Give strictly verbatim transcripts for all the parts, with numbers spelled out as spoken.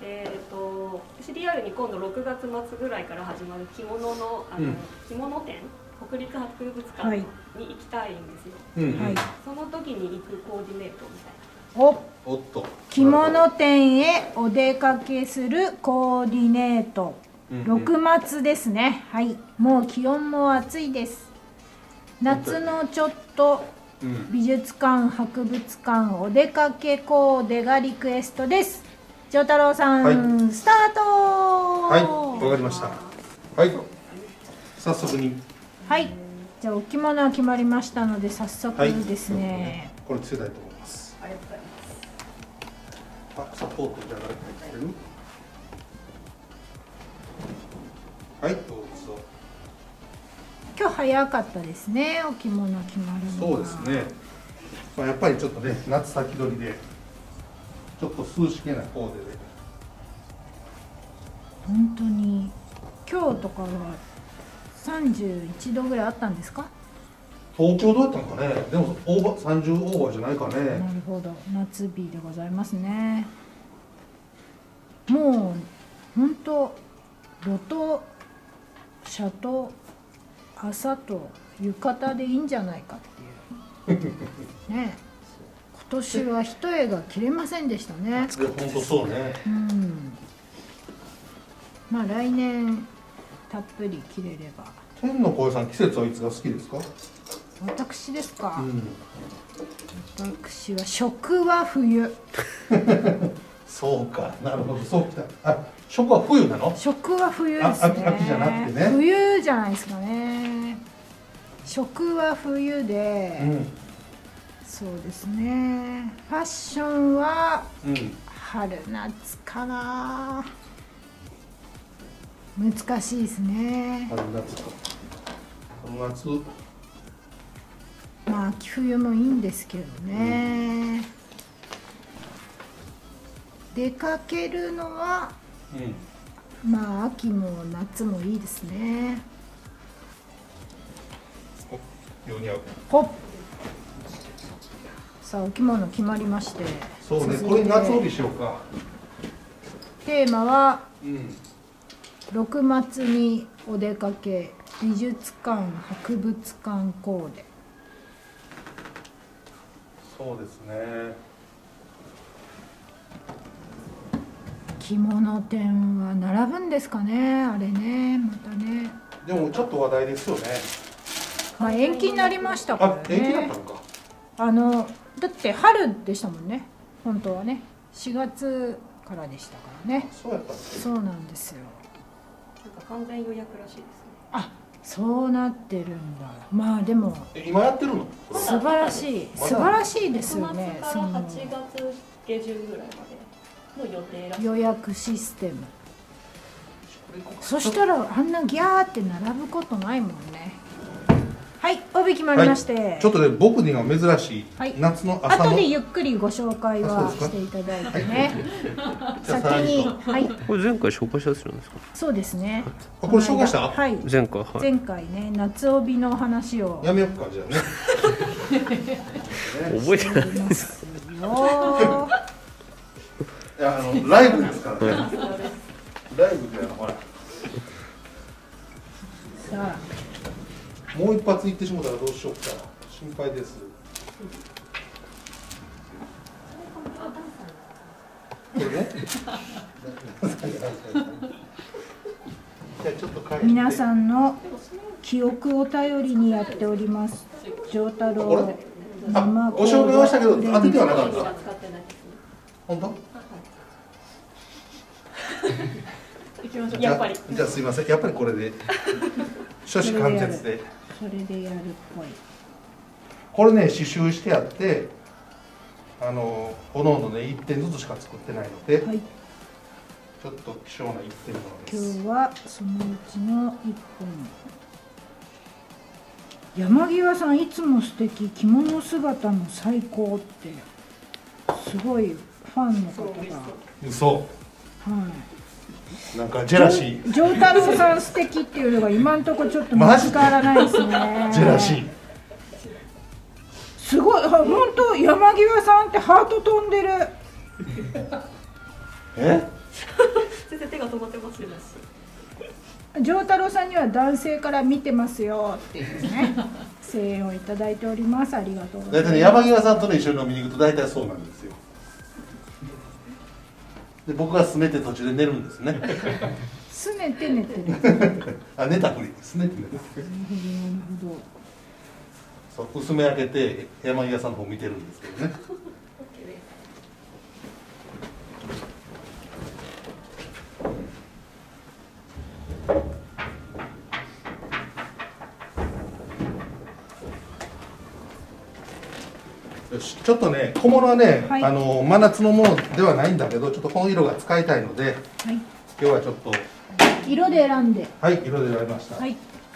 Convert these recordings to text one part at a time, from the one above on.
で、えっと、私リアルに今度ろくがつまつぐらいから始まる着物の、あの、うん、着物展、国立博物館に行きたいんですよ。はい、その時に行くコーディネートみたいな。 おおっと、着物店へお出かけするコーディネート、ろくがつですね。はい、もう気温も暑いです。夏のちょっと美術館博物館お出かけコーデがリクエストです。丈太郎さん、はい、スタート。 はい、わかりました。はい、早速に。 はい、じゃあお着物は決まりましたので早速ですね。 はい、これつけたいと思います。 ありがとうございます。あ、サポートじゃなくてる。はい、どうぞ。 今日早かったですね、お着物決まるのは。そうですね。まあやっぱりちょっとね、夏先取りでちょっと涼しげなコーデで。 本当に今日とかはさんじゅういちどぐらいあったんですか？ 東京どうやったのかね。でもオーバーさんじゅうオーバーじゃないかね。 なるほど、夏日でございますね。もう本当露とシャと朝と浴衣でいいんじゃないかっていうね。今年は一重が切れませんでしたね。 本当そうね。 うん。まあ来年たっぷり切れれば。 天の声さん、季節はいつが好きですか？ 私ですか。 うん、 私は食は冬。 そうか、なるほど、そうきた。あ、食は冬なの？ 食は冬ですね。 秋じゃなくてね。 冬じゃないですかね。食は冬で、うん、そうですね。ファッションは春夏かな。難しいですね。 春夏か。春夏。 まあ秋冬もいいんですけどね。うん、出かけるのは、うん、まあ秋も夏もいいですね。 ように合う。 ほっ。さあお着物決まりまして。 そうね。これ夏帯しようか。 テーマは、うん、ろくがつにお出かけ美術館博物館コーデ。 そうですね。 着物店は並ぶんですかね、あれね、またね。 でもちょっと話題ですよね。 まあ延期になりましたからね。 あ、延期だったのか。 あのだって春でしたもんね、本当はね。しがつからでしたからね。 そうやったんです。 そうなんですよ。 なんか完全予約らしいですね。 あ、そうなってるんだ。まあでも今やってるの？ 素晴らしい、素晴らしいですよね。 ろくがつからはちがつげじゅんぐらいまでの予定らしい。 予約システム。そしたらあんなギャーって並ぶことないもんね。はい、帯決まりまして、はい、 ちょっとね、僕には珍しい、はい、夏の朝の後でゆっくりご紹介はしていただいてね。先に、はい。 これ前回紹介したやつなんですか？ そうですね。 あ、これ紹介した？ はい。 前回、はい、 前回ね、夏帯の話をやめよっか、じゃあね。 覚えてないですよ。いや、あのライブですからね。ライブでほら。 さあ。 もう一発行ってしまったらどうしようか。心配です。これね。 皆さんの記憶を頼りにやっております。丈太郎生ご紹介はしたけど当ててはなかった。本当？やっぱり。じゃあすいません。やっぱりこれで初子貫徹で。 それでやるっぽい。 これね刺繍してあって、あのおのおのねいってんずつしか作ってないので、はい、ちょっと希少ないってんものです。 今日はそのうちのいっぽん。山際さんいつも素敵、着物姿も最高ってすごいファンの方が。 嘘。 はい。 なんかジェラシー。 丈太郎さん素敵っていうのが今のところちょっと見つからないですね。 ジェラシー。 すごい、本当山際さんってハート飛んでる。 え？ 先生手が止まってますよ。 丈太郎さんには男性から見てますよっていうね声援をいただいております。ありがとうございます。 大体ね、山際さんとね一緒に飲みに行くと大体そうなんですよ。で僕がすねて途中で寝るんですね。 すねて寝てる。 あ、寝たふりすねて寝る。 なるほど。 そう薄め開けて山際さんの方見てるんですけどね。よし、ちょっとね小物はね、はい、あの真夏のものではないんだけど、ちょっとこの色が使いたいので、はい、今日はちょっと色で選んで、 はい、色で選びました。はい、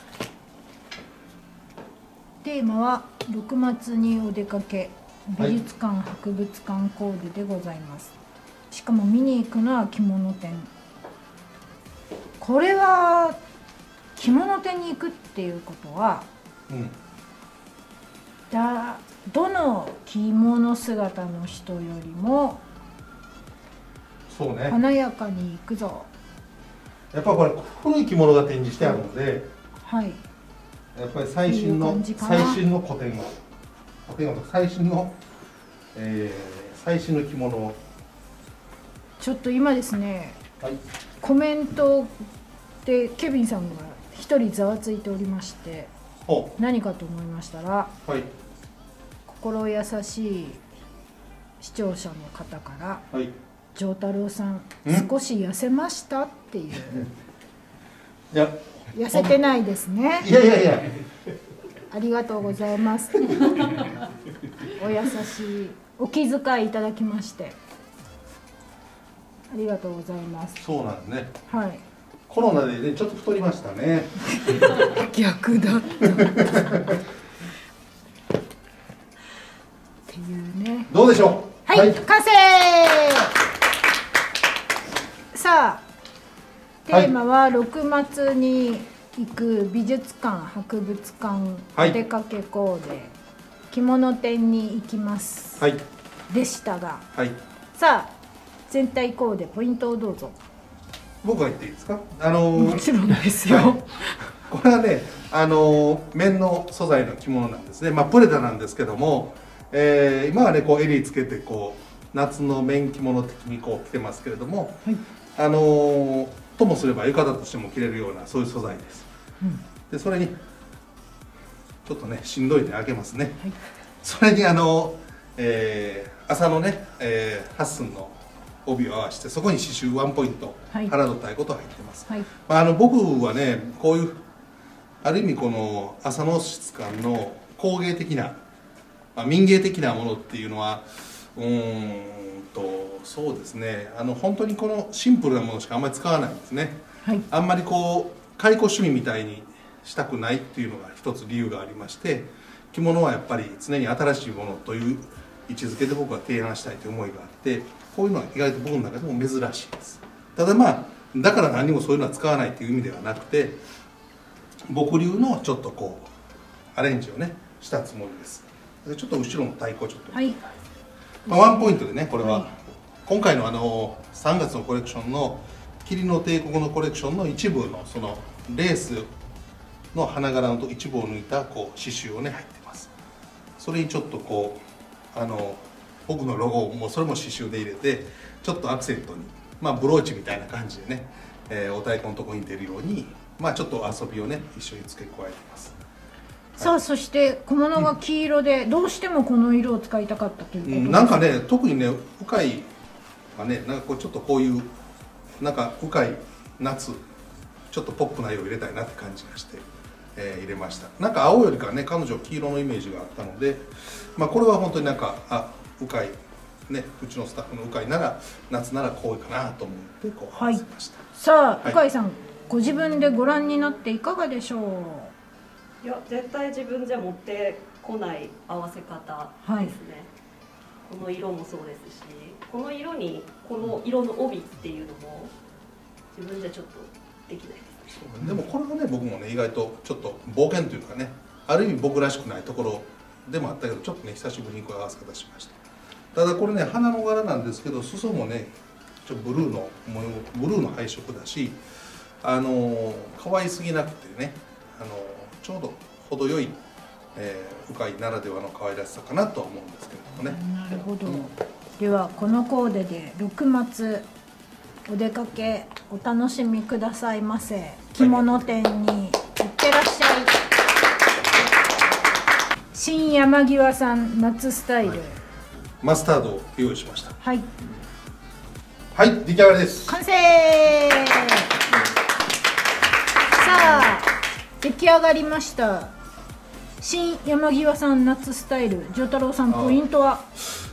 テーマはろくがつにお出かけ美術館、はい、博物館コーデでございます。しかも見に行くのは着物店。これは着物店に行くっていうことは、うん、だどの着物姿の人よりもそうね、 華やかに行くぞ。 やっぱこれ古い着物が展示してあるので、 はい、 やっぱり最新の最新の古典を古典を最新の、えー、最新の着物をちょっと今ですね、 はい、 コメントでケビンさんが一人ざわついておりまして、何かと思いましたら、はい、心優しい視聴者の方から「はい、丈太郎さん少し痩せました?」っていう。いや痩せてないですね。 いやいやいや、 ありがとうございます。お優しいお気遣いいただきましてありがとうございます。 そうなんですね。 はい。 コロナでねちょっと太りましたね。 逆だったっていうね。 どうでしょう。はい、はい、完成。さあテーマはろくがつに行く美術館博物館お出かけコーデ、はい、着物店に行きます、はい、でしたが、はい、さあ全体コーデポイントをどうぞ。 僕が言っていいですか。あのー、 もちろんですよ、はい、 これはね、あのー、綿の素材の着物なんですね。まあプレタなんですけども、えー、今はねこう襟つけてこう夏の綿着物的にこう着てますけれども、はい、あのー、ともすれば浴衣としても着れるようなそういう素材です、うん、でそれにちょっとねしんどいんで開けますね、はい、それにあの、えー、麻のね、えー、八寸の帯を合わせてそこに刺繍ワンポイント、はい、腹の太鼓と入ってます、はい、まあ、あの僕はねこういうある意味この麻の質感の工芸的な、まあ、民芸的なものっていうのはうーんとそうですね、あの本当にこのシンプルなものしかあんまり使わないんですね、はい、あんまりこう解雇趣味みたいにしたくないっていうのが一つ理由がありまして、着物はやっぱり常に新しいものという位置づけで僕は提案したいという思いがあって、こういうのは意外と僕の中でも珍しいです。ただまあだから何もそういうのは使わないという意味ではなくて、僕流のちょっとこうアレンジをねしたつもりです。でちょっと後ろの太鼓をちょっと、はい、まあ、ワンポイントでね、これは、はい、今回のあのさんがつのコレクションの霧の帝国のコレクションの一部のそのレースの花柄の一部を抜いたこう刺繍をね入ってます。それにちょっとこうあの僕のロゴもそれも刺繍で入れてちょっとアクセントに、まあ、ブローチみたいな感じでね、えー、お太鼓のところに出るように、まあ、ちょっと遊びをね一緒に付け加えてます。 さあ、はい、そして小物が黄色で、うん、どうしてもこの色を使いたかったということです、うん、 なんかね特にね深いはねなんかこうちょっとこういうなんか深い夏ちょっとポップな色を入れたいなって感じがして、えー、入れました。なんか青よりかね彼女黄色のイメージがあったので、まあ、これは本当になんかあ深いね、うちのスタッフの鵜飼なら夏ならこうかなと思ってこう合わせました、はい、 さあ鵜飼さん、ご自分でご覧になっていかがでしょう。 いや絶対自分じゃ持ってこない合わせ方ですね、はい、この色もそうですし、この色にこの色の帯っていうのも自分じゃちょっとできないです、 ね、でもこれはね僕もね意外とちょっと冒険というかね、ある意味僕らしくないところでもあったけどちょっとね久しぶりにこう合わせ方しました。ただこれね花の柄なんですけど裾もねちょっとブルーの模様ブルーの配色だし、あの可愛すぎなくてね、あのちょうど程よい、えー、鵜飼ならではの可愛らしさかなとは思うんですけれどもね。 なるほど、うん、ではこのコーデでろくがつお出かけお楽しみくださいませ。着物店に行ってらっしゃい。新山際さん夏スタイル、はい、 マスタードを用意しました。 はいはい、出来上がりです。 完成。さあ出来上がりました。新山際さん夏スタイル、丈太郎さんポイントは？